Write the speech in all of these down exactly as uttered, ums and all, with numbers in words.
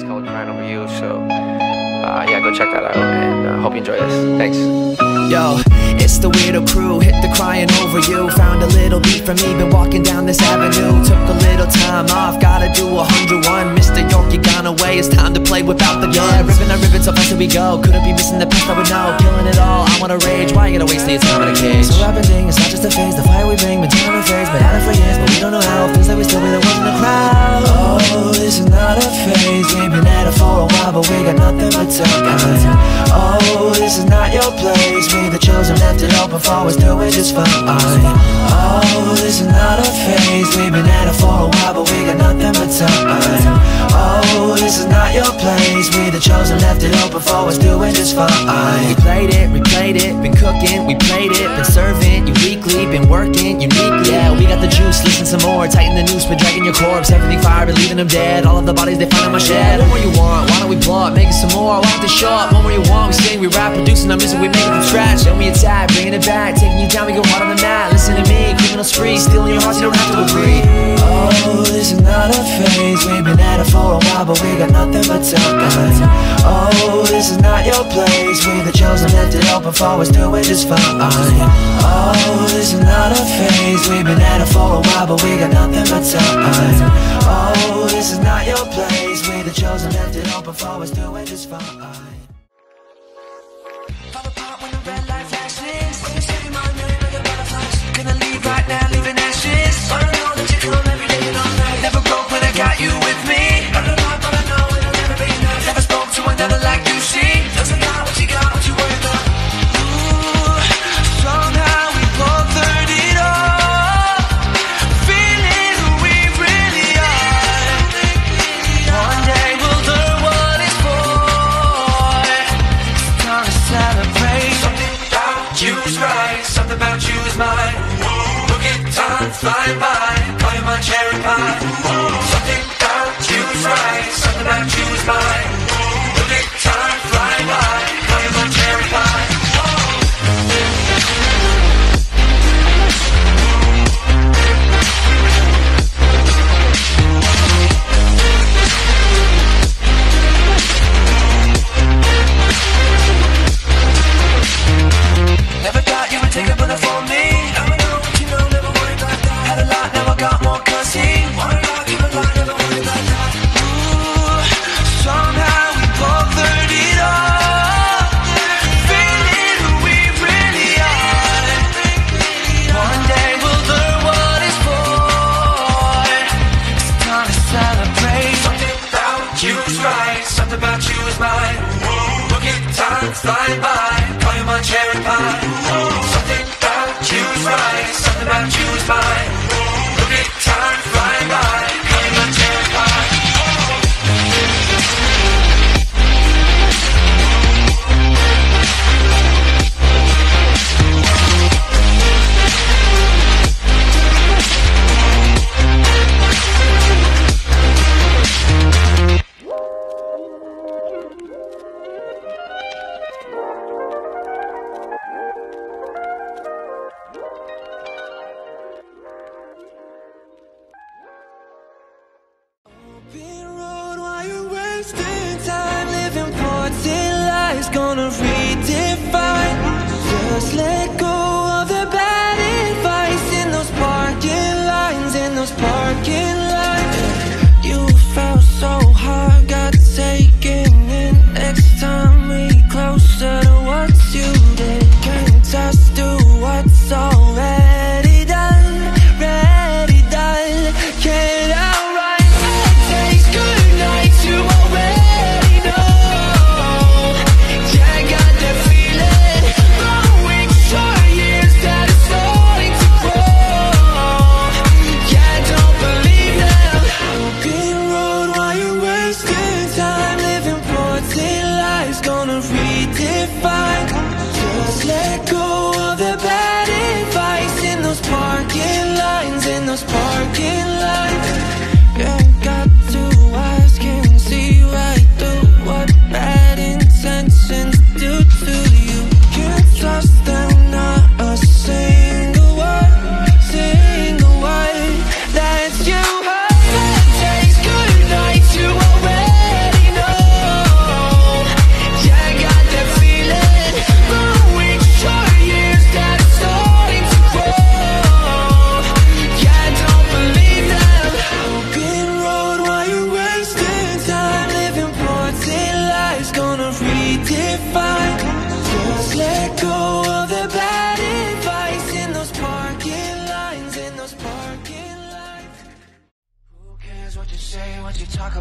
called Crying Over You. So uh, yeah, go check that out, and uh, hope you enjoy this. Thanks. Yo, it's the Weirdo Crew, hit the Crying Over You. Found a little beat from me, been walking down this avenue. Took a little time off, gotta do a hundred one. Mister York, you gone away, it's time to play without the guns. Yeah, ripping our ribbons, so fast we go. Couldn't be missing the past, I would know. Killing it all, I wanna rage, why you gotta waste your time in a cage? So I've been thinking, it's not just a phase, the fire we bring, been turning our phase. Been at it for years, but we don't know how. Feels like we still be the ones in the crowd. Oh, this is not a phase, we've been at it for a while, but we got nothing but time. Oh, this is not your place, we the chosen, left it open for us, do it just fine. Oh, this is not a phase, we've been at it for a while, but we got nothing but time. Oh, this is not your place, we the chosen, left it open for us, do it just fine. We played it, replayed it, been cooking, we played it, been serving you weekly, been working uniquely. Yeah, we got the juice, listen some more, tighten the noose, been dragging your corpse, everything fire, been leaving them dead. All of the bodies they find in my shed. What more you want? Why don't we blow up, make it some more? Why don't they show up? What more you want? We sing, we rap, producing our music, we make it from scratch. Show me a tag, bringing it back, taking you down, we go hard on the mat. Listen to me, criminal spree, stealing your hearts, you don't have to agree. Oh, this is not a phase, we've been at it for a while, but we got nothing but time. Oh, this is not your place, we the chosen, left it open for us, do it just fine. Oh, this is not a phase, we've been at it for a while, but we got nothing but time. Oh, this is not your place, we the chosen, left it open for us, do it just fine. Fall apart when the red light flashes. When you say my name like a butterfly, gonna leave right now, leaving ashes. But I know that you come every day and all night. Never broke when I got you with me. I don't know, but I know it'll never be enough. Never spoke to another like you see. Doesn't got what you got, what you worry about. Ooh, somehow we both heard it all. Feeling who we really are. One day we'll learn what it's for. It's time to celebrate. Something about you is right, something about you is mine. Look at time flying by, call you my cherry pie. Something about you is right, something about you is mine. Look at time flying by, call you my cherry pie. Never thought you would take a bullet for me. Never know what you know, never worry about that. Had a lot, never got more cussing. Wanna rock, keep it light, never worry about that. Ooh, somehow we both heard it all. Feeling who we really are. One day we'll learn what it's for. It's time to celebrate. Something about you is right, something about you is mine. Look at time flying by, call you my cherry pie. Something about you is right, something about you is mine. Look at time flying by, call you my cherry pie. Gonna redefine. Just let go of the bad advice in those parking lines, in those parking lines. You felt so hard, got taken in. Next time we closer to what you did. Can't just do what's already done, ready done. Can't outrun bad days, good nights, you already know. Years that it's starting to grow. Yeah, don't believe that.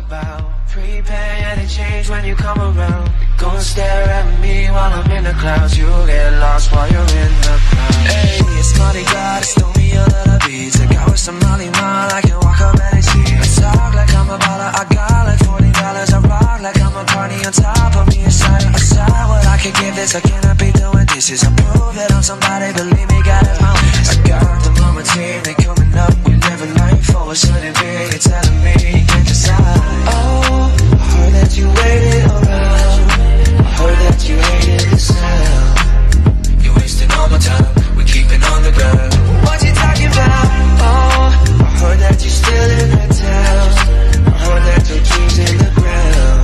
about. Prepare any change when you come around. Go and stare at me while I'm in the clouds. You'll get lost while you're in the crowd. Hey, it's Mardi Gras, stole me a little beat. Took out with some Molly Mall, I can walk up and see. I talk like I'm a baller, I got like forty dollars. I rock like I'm a party on top of me inside. I saw what I could give this, I cannot be doing dishes. I prove that I'm somebody, believe me, God is my witness. I got the mama team, they coming up, we never night for a sudden big. You're telling me you can't decide. Oh, I heard that you waited around. I heard that you hated the sound. You're wasting all my time, we're keeping on the ground. What you talking about? Oh, I heard that you're still in that town. I heard that your dreams in the ground.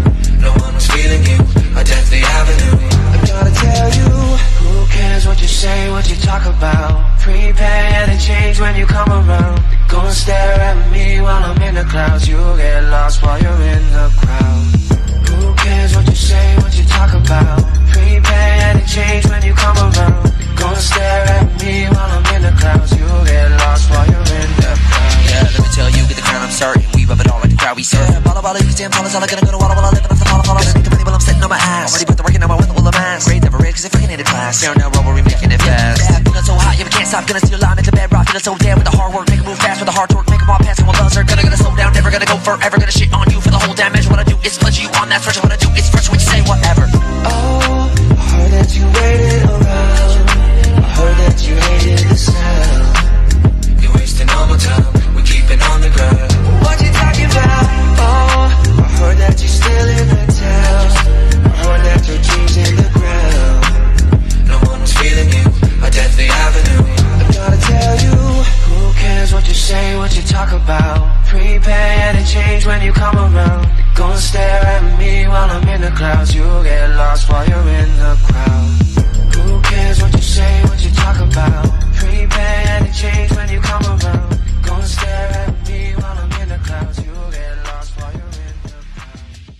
No one was feeling you, I death the avenue. I gotta tell you, who cares what you say, what you talk about? Prepare to change when you come around. Go and stare at me while I'm in the clouds. You'll get lost while you're in the crowd. Who cares what you say, what you talk about? Prepare to change when you come around. Go and stare at me while I'm in the clouds. You'll get lost while you're in the crowd. Yeah, let me tell you, get the crown, I'm certain. We rub it all like the crowd we serve. Yeah, balla balla, you stand tall, all I gotta go to walla walla, living off the follow follow. Underneath the money, but I'm sitting on my ass. Already put the work in, now I win the will of mass. Grade never read, cause they freaking in the class. Down down road, we're making it fast. Yeah, feeling so hot, yeah, we can't stop. Gonna steal a line, make the bed rock. Feeling so damn with the hard work, make it move fast with the hard torque. Make them all pass, and we'll buzz her. Gonna, gonna slow down, never gonna go forever. Gonna shit on you for the whole damage. What I do is punch you on that stretch. What I do is fresh, what you say, whatever. Oh, I heard that you waited around. I heard that you hated the sound. You're wasting all my time, we're keeping on the ground. What you talking about? Oh, I heard that you're still in the town. I heard that your dreams in the ground. No one was feeling you, I death the avenue. I gotta tell you, who cares what you say, what you talk about? Prepare to change when you come around. Go and stare at me while I'm in the clouds. You'll get lost while you're in the crowd. Who cares what you say, what you talk about? Prepare to change when you come around. Go and stare at me while I'm in the clouds. You'll get lost while you're in the crowd.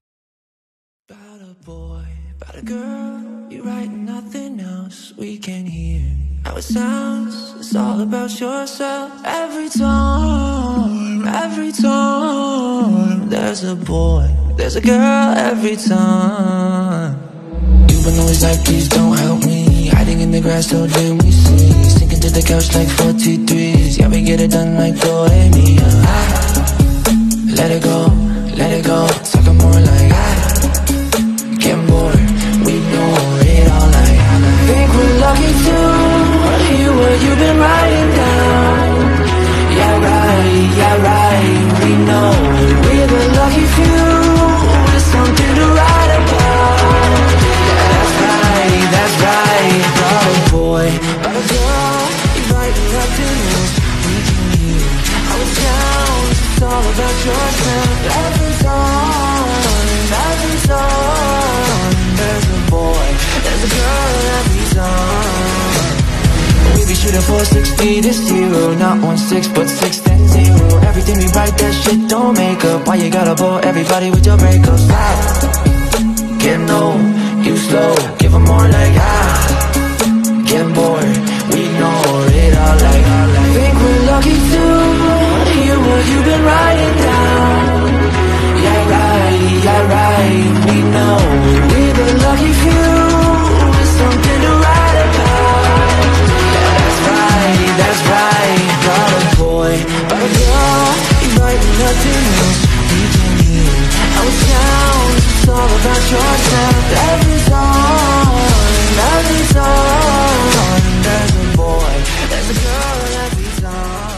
About a boy, about a girl, you write nothing else we can hear. How it sounds, it's all about yourself. Every time, every time there's a boy, there's a girl every time. You've been always like, please don't help me. Hiding in the grass, so then we see. Sinking to the couch like forty-threes. Yeah, we get it done like Bohemia. I let it go, let it go. Talking more like I get bored. We know it all like I think we're lucky to hear what you've been writing down. Yeah, right, yeah, right. We know we're the lucky few with something to write about. Yeah, that's right, that's right. Got a boy, got a girl, you're writing nothing else we can hear. I was down, it's all about yourself. Every time, every time there's a boy, there's a girl every time. We be shooting for six feet is zero. Not one six, but six then zero. Everything we write, that shit don't make up. Why you gotta bore everybody with your breakups? Stop, get no, you slow. Give them more like ah, get bored. We know it all like I think we're lucky to hear what you've been writing down. Yeah, right, yeah, right. We know we're the lucky few with something to write about. That's right, got a boy, got a girl, you're writing nothing else we can hear. I was down, it's all about yourself. Every time, every time there's a boy, there's a girl every time.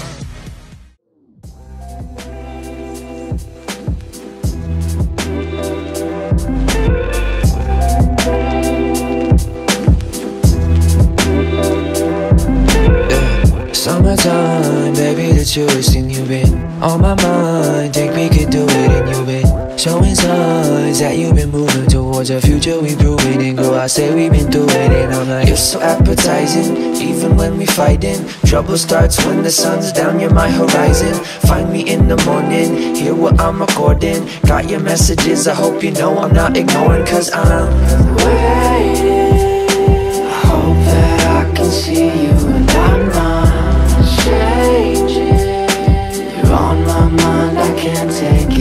Summertime, baby, the truest thing you've been on my mind. Think we could do it, and you've been showing signs that you've been moving towards a future we proving. And girl, I say we've been doing it, and I'm like, you're so appetizing, even when we fighting. Trouble starts when the sun's down, you're my horizon. Find me in the morning, hear what I'm recording. Got your messages, I hope you know I'm not ignoring. Cause I'm waiting, I hope that I can see you and I'm not changing. You're on my mind, I can't take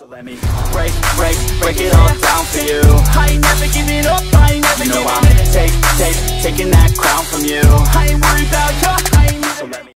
So let me break, break, break it all down for you. I ain't never giving up, I ain't never giving up. You know I'm take, take, taking that crown from you. I ain't worried about you, I ain't